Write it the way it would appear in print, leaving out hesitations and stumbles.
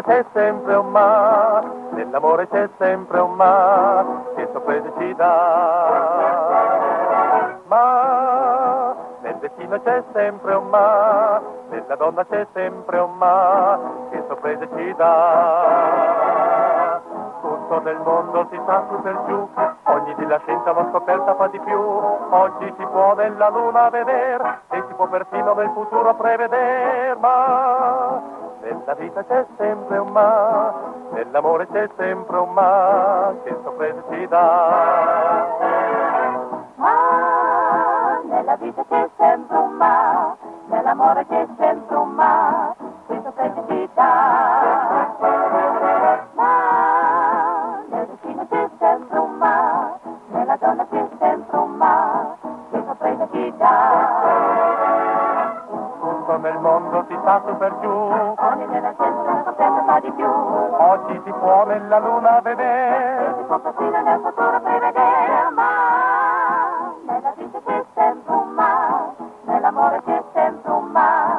c'è sempre un ma, nell'amore c'è sempre un ma, che sorprese ci dà. Ma nel destino c'è sempre un ma, nella donna c'è sempre un ma, che sorprese ci dà. Tutto nel mondo si sa su per giù, ogni di la scienza va scoperta fa di più. Oggi si può nella luna vedere e si può perfino nel futuro prevedere, ma nella vita c'è sempre un ma, nell'amore c'è sempre un ma, che sorprese ci dà. Ma nella vita c'è sempre un ma, nell'amore c'è sempre un ma, che sorprese ci dà. Ma nel destino c'è sempre un ma, nella donna c'è sempre un ma, che sorprese ci dà. Tutto nel mondo si sa su per giù, Ogni della scienza scoperta fa di più. oggi si può nella luna vedere. Si può perfino nel futuro prevedere, ma nella vita c'è sempre un ma, nell'amore c'è sempre un ma,